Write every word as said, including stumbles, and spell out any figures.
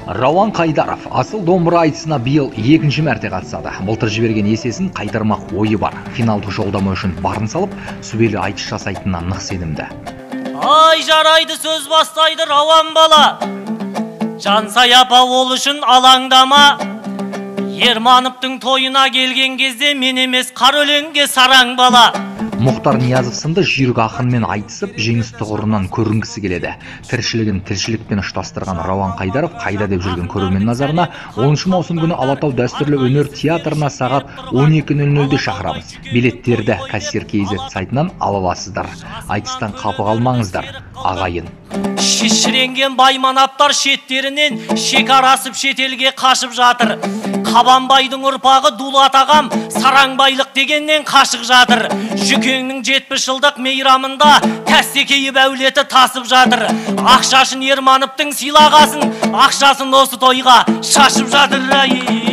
Рауан Қайдаров асыл домбыра айтысына биыл екінші мәрте қатысады. Былтыр жіберген есесін қайтармақ ойы бар. Финалдық жолдама үшін барын салып, сүбелі айтыс жасайтынына нық сенімді. Ай жарайды сөз бастайды Рауан бала. Жансай апа ол үшін алаңдама. Ермановтың тойына келген кезде мен емес қар өлеңге сараң бала. Мұхтар Ниязов сынды жүйрік ақынмен айтысып, жеңіс тұғырынан көрінгісі келеді. Тіршілігін тіршілікпен ұштастырған Рауан Қайдаров қайда деп жүрген көрермен назарына оныншы маусым күні Алатау дәстүрлі өнер театрына сағат он екі нөл нөлде шақырамыз. Билеттерді кассир кз сайтынан ала аласыздар. Айтыстан қапы қалмаңыздар, ағайын. Шешіренген байманаптар шеттерінен шекарасып шетелге қашып жатыр. Қабанбайдың ұрпағы Дулат ағам сараңбайлық дегеннен қашық жатыр. Жүкеңнің жетпіс жылдық мейрамында тәстекейіп әулеті тасып жатыр. Ақшашын Ермановтың сыйлағасын, ақшасын осы тойға шашып жатыр.